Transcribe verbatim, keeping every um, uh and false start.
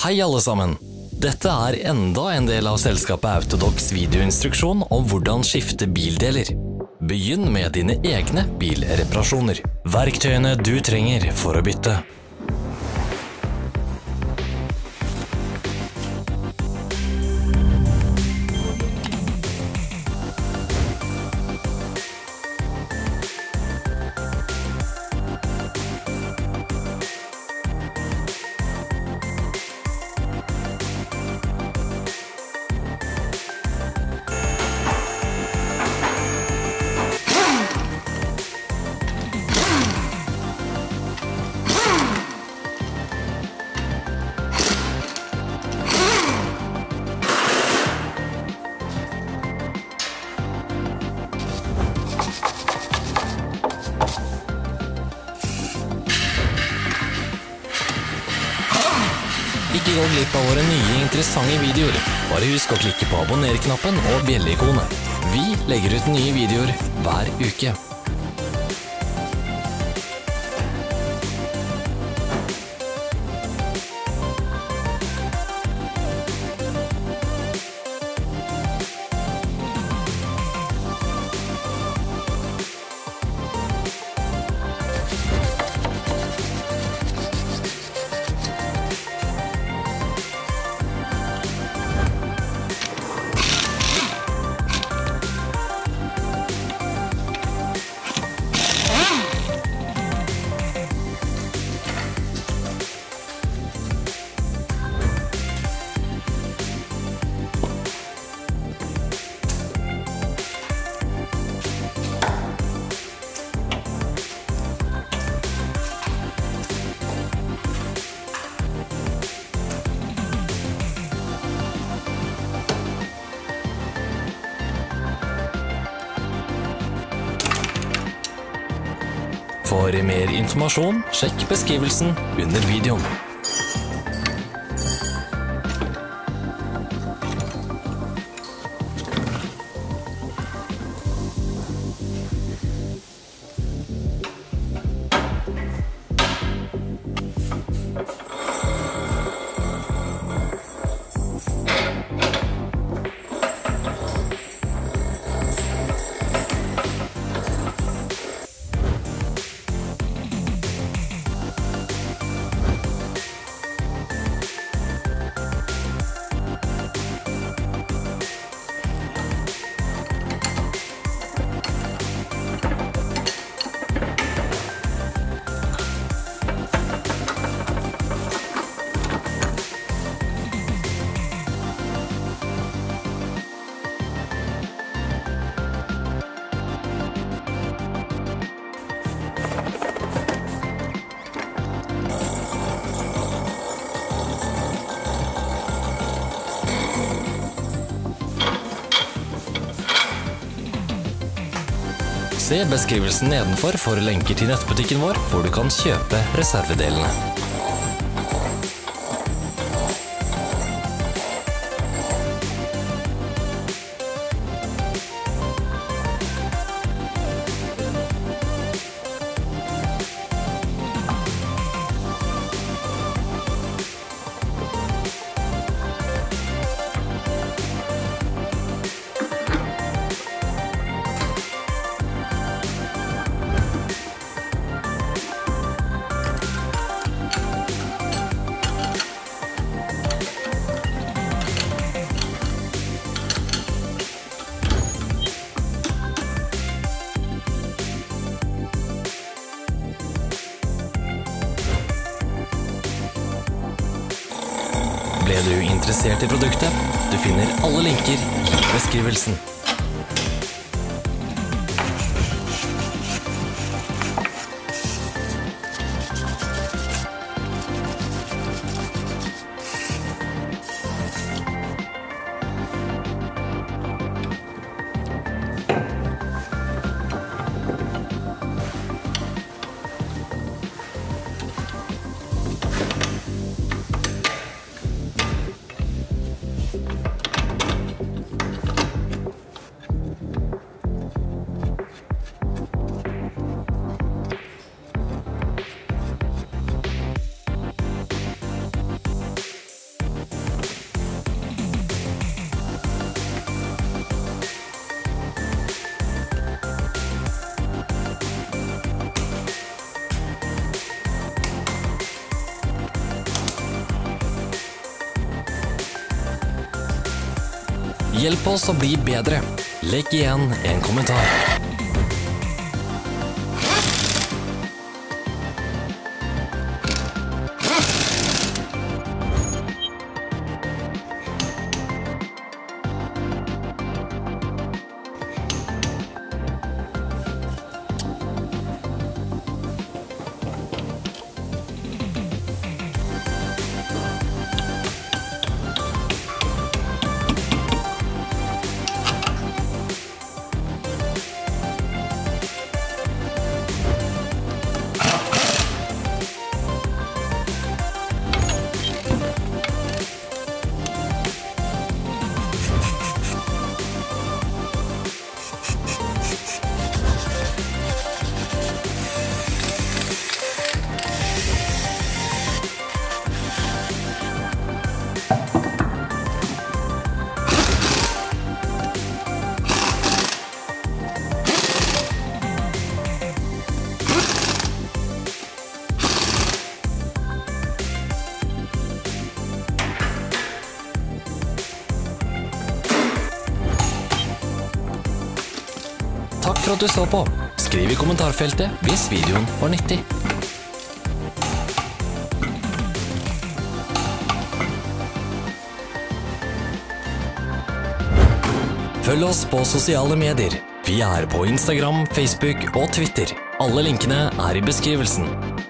Hei alle sammen! Dette er enda en del av selskapet Autodocs videoinstruksjon om hvordan skifte bildeler. Begynn med dine egne bilreparasjoner. Verktøyene du trenger for å bytte. Ikke gå glipp av våre nye interessante videoer. Bare husk å klikke på abonner-knappen og bjelle-ikonet. Vi legger ut nye videoer hver uke. For mer informasjon, sjekk beskrivelsen under videoen. Se beskrivelsen nedenfor for lenker til nettbutikken vår, hvor du kan kjøpe reservedelene. Ble du interessert i produktet? Du finner alle linker i beskrivelsen. Hjelp oss å bli bedre. Legg igjen en kommentar. Takk for at du så på. Skriv i kommentarfeltet hvis videoen var nyttig. Følg oss på sosiale medier. Vi er på Instagram, Facebook og Twitter. Alle linkene er i beskrivelsen.